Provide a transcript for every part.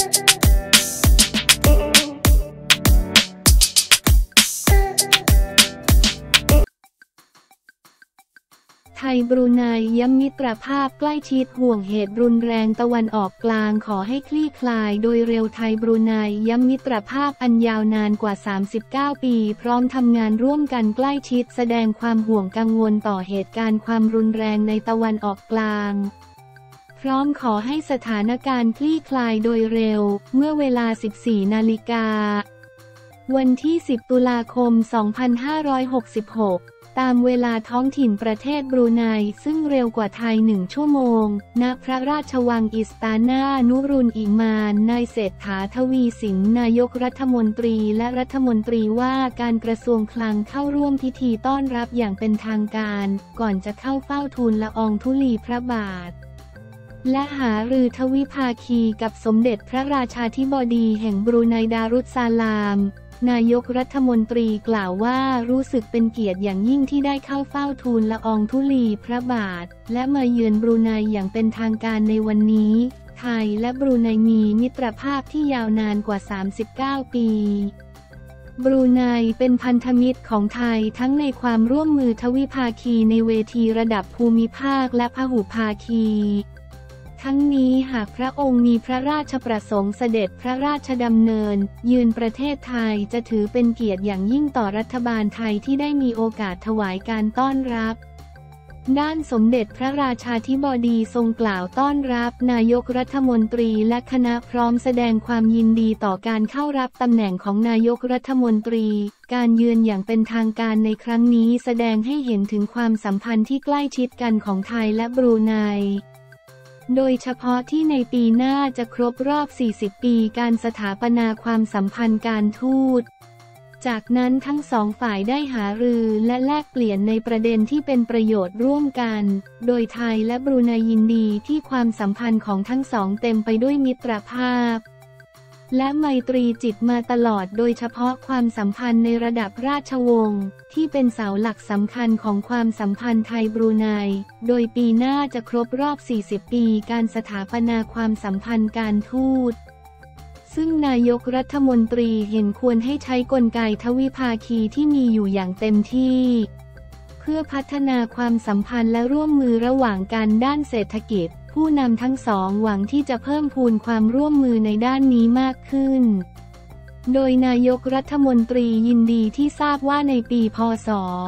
ไทยบรูไนย้ำมิตรภาพใกล้ชิดห่วงเหตุรุนแรงตะวันออกกลางขอให้คลี่คลายโดยเร็วไทยบรูไนย้ำมิตรภาพอันยาวนานกว่า39ปีพร้อมทำงานร่วมกันใกล้ชิดแสดงความห่วงกังวลต่อเหตุการณ์ความรุนแรงในตะวันออกกลางพร้อมขอให้สถานการณ์คลี่คลายโดยเร็วเมื่อเวลา 14 นาฬิกาวันที่ 10 ตุลาคม 2566ตามเวลาท้องถิ่นประเทศบรูไนซึ่งเร็วกว่าไทย1 ชั่วโมงณพระราชวังอิสตานานุรุลอิมานนายเศรษฐาทวีสินนายกรัฐมนตรีและรัฐมนตรีว่าการกระทรวงคลังเข้าร่วมพิธีต้อนรับอย่างเป็นทางการก่อนจะเข้าเฝ้าทูลละอองธุลีพระบาทและหารือทวิภาคีกับสมเด็จพระราชาธิบดีแห่งบรูไนดารุสซาลามนายกรัฐมนตรีกล่าวว่ารู้สึกเป็นเกียรติอย่างยิ่งที่ได้เข้าเฝ้าทูลละอองธุลีพระบาทและมาเยือนบรูไนอย่างเป็นทางการในวันนี้ไทยและบรูไนมีมิตรภาพที่ยาวนานกว่า39ปีบรูไนเป็นพันธมิตรของไทยทั้งในความร่วมมือทวิภาคีในเวทีระดับภูมิภาคและพหุภาคีทั้งนี้หากพระองค์มีพระราชประสงค์เสด็จพระราชดำเนินเยือนประเทศไทยจะถือเป็นเกียรติอย่างยิ่งต่อรัฐบาลไทยที่ได้มีโอกาสถวายการต้อนรับด้านสมเด็จพระราชาธิบดีทรงกล่าวต้อนรับนายกรัฐมนตรีและคณะพร้อมแสดงความยินดีต่อการเข้ารับตำแหน่งของนายกรัฐมนตรีการเยือนอย่างเป็นทางการในครั้งนี้แสดงให้เห็นถึงความสัมพันธ์ที่ใกล้ชิดกันของไทยและบรูไนโดยเฉพาะที่ในปีหน้าจะครบรอบ 40 ปีการสถาปนาความสัมพันธ์การทูตจากนั้นทั้งสองฝ่ายได้หารือและแลกเปลี่ยนในประเด็นที่เป็นประโยชน์ร่วมกันโดยไทยและบรูไนยินดีที่ความสัมพันธ์ของทั้งสองเต็มไปด้วยมิตรภาพและไมตรีจิตมาตลอดโดยเฉพาะความสัมพันธ์ในระดับราชวงศ์ที่เป็นเสาหลักสำคัญของความสัมพันธ์ไทยบรูไนโดยปีหน้าจะครบรอบ 40 ปีการสถาปนาความสัมพันธ์การทูตซึ่งนายกรัฐมนตรีเห็นควรให้ใช้กลไกทวิภาคีที่มีอยู่อย่างเต็มที่เพื่อพัฒนาความสัมพันธ์และร่วมมือระหว่างกันด้านเศรษฐกิจผู้นำทั้งสองหวังที่จะเพิ่มพูนความร่วมมือในด้านนี้มากขึ้นโดยนายกรัฐมนตรียินดีที่ทราบว่าในปีพ.ศ.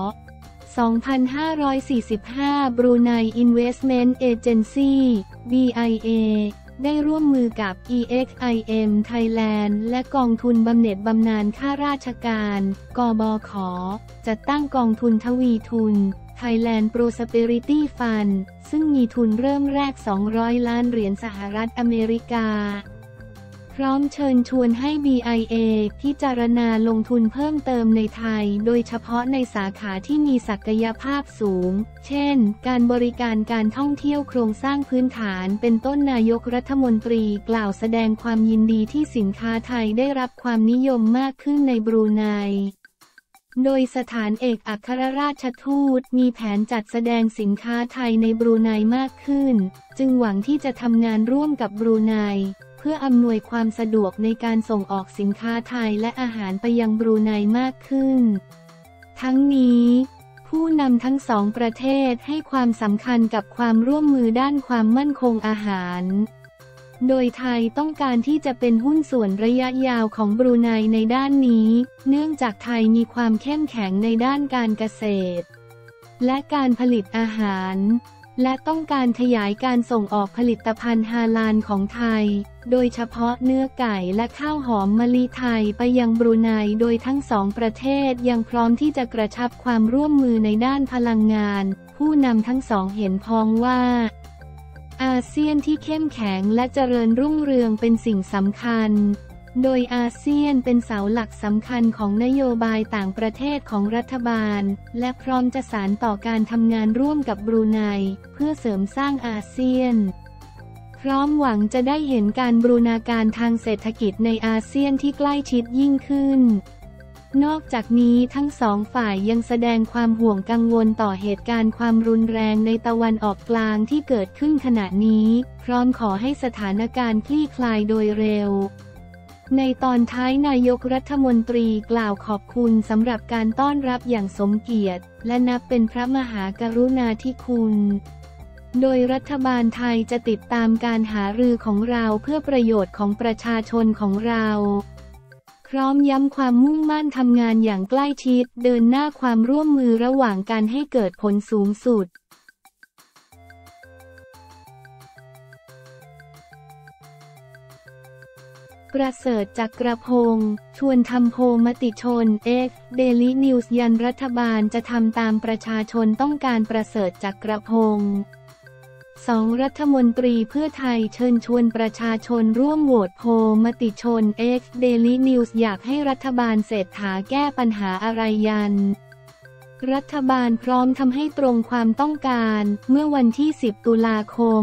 2545 Brunei Investment Agency BIA ได้ร่วมมือกับ EXIM Thailand และกองทุนบำเหน็จบำนาญข้าราชการกบข.จัดตั้งกองทุนทวีทุน Thailand Prosperity Fund ซึ่งมีทุนเริ่มแรก$200 ล้านสหรัฐอเมริกาพร้อมเชิญชวนให้ BIA พิจารณาลงทุนเพิ่มเติมในไทยโดยเฉพาะในสาขาที่มีศักยภาพสูงเช่นการบริการการท่องเที่ยวโครงสร้างพื้นฐานเป็นต้นนายกรัฐมนตรีกล่าวแสดงความยินดีที่สินค้าไทยได้รับความนิยมมากขึ้นในบรูไนโดยสถานเอกอัครราชทูตมีแผนจัดแสดงสินค้าไทยในบรูไนมากขึ้นจึงหวังที่จะทำงานร่วมกับบรูไนเพื่ออำนวยความสะดวกในการส่งออกสินค้าไทยและอาหารไปยังบรูไนมากขึ้นทั้งนี้ผู้นำทั้งสองประเทศให้ความสำคัญกับความร่วมมือด้านความมั่นคงอาหารโดยไทยต้องการที่จะเป็นหุ้นส่วนระยะยาวของบรูไนในด้านนี้เนื่องจากไทยมีความเข้มแข็งในด้านการเกษตรและการผลิตอาหารและต้องการขยายการส่งออกผลิตภัณฑ์ฮาลาลของไทยโดยเฉพาะเนื้อไก่และข้าวหอมมะลิไทยไปยังบรูไนโดยทั้งสองประเทศยังพร้อมที่จะกระชับความร่วมมือในด้านพลังงานผู้นำทั้งสองเห็นพ้องว่าอาเซียนที่เข้มแข็งและเจริญรุ่งเรืองเป็นสิ่งสำคัญโดยอาเซียนเป็นเสาหลักสำคัญของนโยบายต่างประเทศของรัฐบาลและพร้อมจะสานต่อการทำงานร่วมกับบรูไนเพื่อเสริมสร้างอาเซียนพร้อมหวังจะได้เห็นการบูรณาการทางเศรษฐกิจในอาเซียนที่ใกล้ชิดยิ่งขึ้นนอกจากนี้ทั้งสองฝ่ายยังแสดงความห่วงกังวลต่อเหตุการณ์ความรุนแรงในตะวันออกกลางที่เกิดขึ้นขณะนี้พร้อมขอให้สถานการณ์คลี่คลายโดยเร็วในตอนท้ายนายกรัฐมนตรีกล่าวขอบคุณสำหรับการต้อนรับอย่างสมเกียรติและนับเป็นพระมหากรุณาธิคุณโดยรัฐบาลไทยจะติดตามการหารือของเราเพื่อประโยชน์ของประชาชนของเราพร้อมย้ำความมุ่งมั่นทำงานอย่างใกล้ชิดเดินหน้าความร่วมมือระหว่างกันให้เกิดผลสูงสุดประเสริฐจักรพงศ์ชวนทำโพลมติชน X Daily News ยันรัฐบาลจะทำตามประชาชนต้องการประเสริฐจักรพงศ์2รัฐมนตรีเพื่อไทยเชิญชวนประชาชนร่วมโหวตโพลมติชน X Daily News อยากให้รัฐบาลเศรษฐาแก้ปัญหาอะไรยันรัฐบาลพร้อมทำให้ตรงความต้องการเมื่อวันที่10ตุลาคม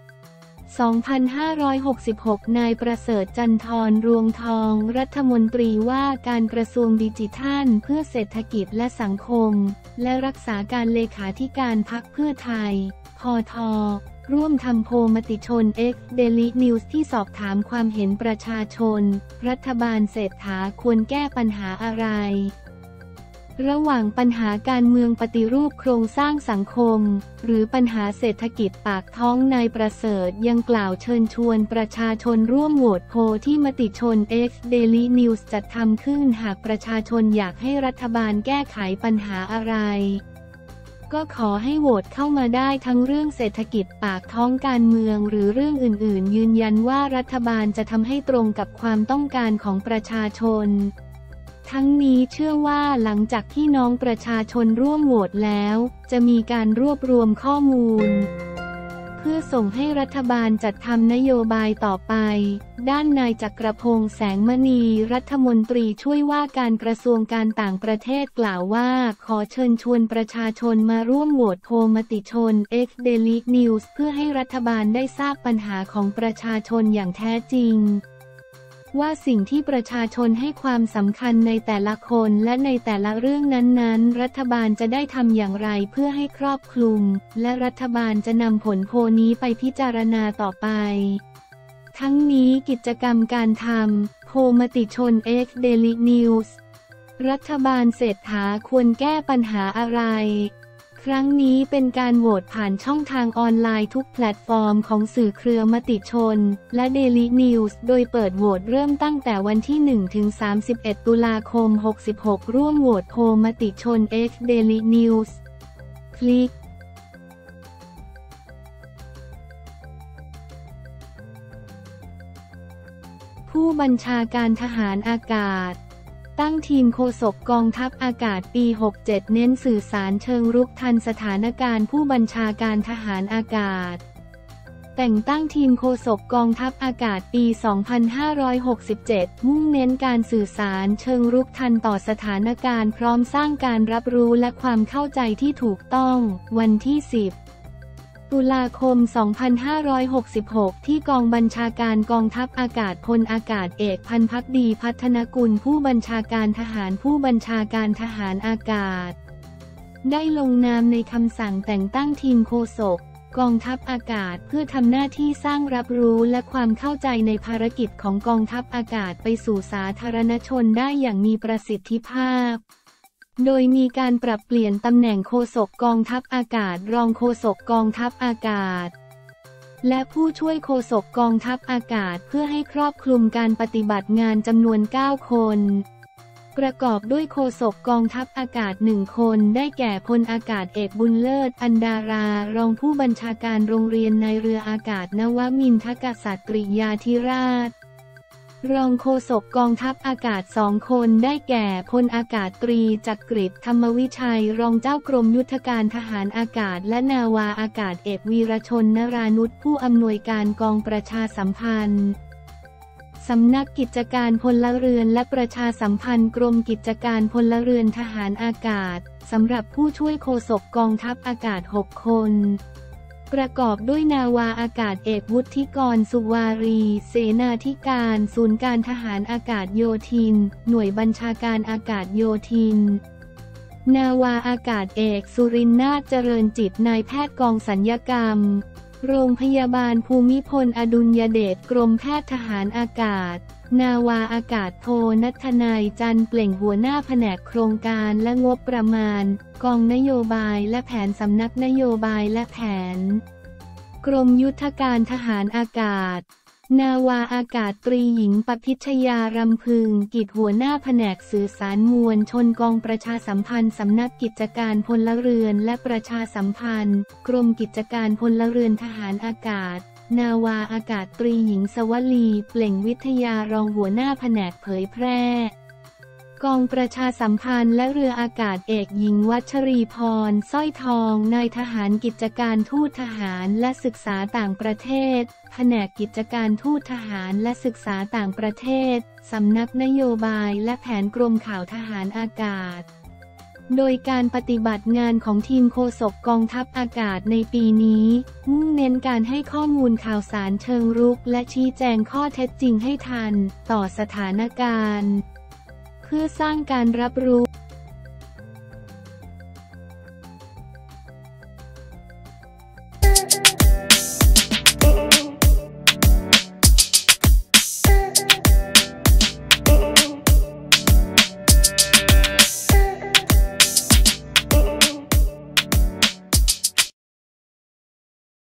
2566นายประเสริฐจันทร์รวงทองรัฐมนตรีว่าการกระทรวงดิจิทัลเพื่อเศรษฐกิจและสังคมและรักษาการเลขาธิการพรรคเพื่อไทยพท.ร่วมทำโพลมติชน X Daily News ที่สอบถามความเห็นประชาชนรัฐบาลเศรษฐาควรแก้ปัญหาอะไรระหว่างปัญหาการเมืองปฏิรูปโครงสร้างสังคมหรือปัญหาเศรษฐกิจปากท้องนายประเสริฐยังกล่าวเชิญชวนประชาชนร่วมโหวตโพลที่มติชน X Daily News จัดทำขึ้นหากประชาชนอยากให้รัฐบาลแก้ไขปัญหาอะไรก็ขอให้โหวตเข้ามาได้ทั้งเรื่องเศรษฐกิจปากท้องการเมืองหรือเรื่องอื่นๆยืนยันว่ารัฐบาลจะทำให้ตรงกับความต้องการของประชาชนทั้งนี้เชื่อว่าหลังจากที่น้องประชาชนร่วมโหวตแล้วจะมีการรวบรวมข้อมูลเพื่อส่งให้รัฐบาลจัดทำนโยบายต่อไปด้านนายจักรพงศ์แสงมณีรัฐมนตรีช่วยว่าการกระทรวงการต่างประเทศกล่าวว่าขอเชิญชวนประชาชนมาร่วมโหวตโพลมติชน X Daily News เพื่อให้รัฐบาลได้ทราบปัญหาของประชาชนอย่างแท้จริงว่าสิ่งที่ประชาชนให้ความสำคัญในแต่ละคนและในแต่ละเรื่องนั้นๆรัฐบาลจะได้ทำอย่างไรเพื่อให้ครอบคลุมและรัฐบาลจะนำผลโพลนี้ไปพิจารณาต่อไปทั้งนี้กิจกรรมการทำโพลมติชน X Daily News รัฐบาลเศรษฐาควรแก้ปัญหาอะไรครั้งนี้เป็นการโหวตผ่านช่องทางออนไลน์ทุกแพลตฟอร์มของสื่อเครือมติชนและ Daily News โดยเปิดโหวตเริ่มตั้งแต่วันที่ 1 ถึง 31 ตุลาคม 66ร่วมโหวตโพลมติชน X Daily News คลิกผู้บัญชาการทหารอากาศตั้งทีมโฆษกกองทัพอากาศปี 67 เน้นสื่อสารเชิงรุกทันสถานการณ์ผู้บัญชาการทหารอากาศแต่งตั้งทีมโฆษกกองทัพอากาศปี 2567 มุ่งเน้นการสื่อสารเชิงรุกทันต่อสถานการณ์พร้อมสร้างการรับรู้และความเข้าใจที่ถูกต้องวันที่ 10ตุลาคม 2566 ที่กองบัญชาการกองทัพอากาศพลอากาศเอกพันธ์ภักดีพัฒนกุลผู้บัญชาการทหารผู้บัญชาการทหารอากาศได้ลงนามในคำสั่งแต่งตั้งทีมโฆษกกองทัพอากาศเพื่อทำหน้าที่สร้างรับรู้และความเข้าใจในภารกิจของกองทัพอากาศไปสู่สาธารณชนได้อย่างมีประสิทธิภาพโดยมีการปรับเปลี่ยนตำแหน่งโฆษกกองทัพอากาศรองโฆษกกองทัพอากาศและผู้ช่วยโฆษกกองทัพอากาศเพื่อให้ครอบคลุมการปฏิบัติงานจำนวน 9 คนประกอบด้วยโฆษกกองทัพอากาศ1คนได้แก่พลอากาศเอกบุญเลิศอันดารารองผู้บัญชาการโรงเรียนนายเรืออากาศนวมินทกษัตริยาธิราชรองโฆษกกองทัพอากาศ2คนได้แก่พลอากาศตรีจักริดธรรมวิชัยรองเจ้ากรมยุทธการทหารอากาศและนาวาอากาศเอกวีรชนนรานุชผู้อำนวยการกองประชาสัมพันธ์สำนักกิจการพลเรือนและประชาสัมพันธ์กรมกิจการพลเรือนทหารอากาศสำหรับผู้ช่วยโฆษกกองทัพอากาศ6คนประกอบด้วยนาวาอากาศเอกวุฒิกรสุวารีเสนาธิการศูนย์การทหารอากาศโยธินหน่วยบัญชาการอากาศโยธินนาวาอากาศเอกสุรินทร์นาถเจริญจิตนายแพทย์กองสัญญกรรมโรงพยาบาลภูมิพลอดุลยเดชกรมแพทย์ทหารอากาศนาวาอากาศโทณัฐนัยจันทร์เปล่งหัวหน้าแผนกโครงการและงบประมาณกองนโยบายและแผนสำนักนโยบายและแผนกรมยุทธการทหารอากาศนาวาอากาศตรีหญิงปพิชยารำพึงกิจหัวหน้าแผนกสื่อสารมวลชนกองประชาสัมพันธ์สำนักกิจการพลเรือนและประชาสัมพันธ์กรมกิจการพลเรือนทหารอากาศนาวาอากาศตรีหญิงสวลีเปล่งวิทยารองหัวหน้าแผนกเผยแพร่กองประชาสัมพันธ์และเรืออากาศเอกหญิงวัชรีพรสร้อยทองนายทหารกิจการทูตทหารและศึกษาต่างประเทศแผนกกิจการทูตทหารและศึกษาต่างประเทศสำนักนโยบายและแผนกรมข่าวทหารอากาศโดยการปฏิบัติงานของทีมโฆษกกองทัพอากาศในปีนี้มุ่งเน้นการให้ข้อมูลข่าวสารเชิงรุกและชี้แจงข้อเท็จจริงให้ทันต่อสถานการณ์เพื่อสร้างการรับรู้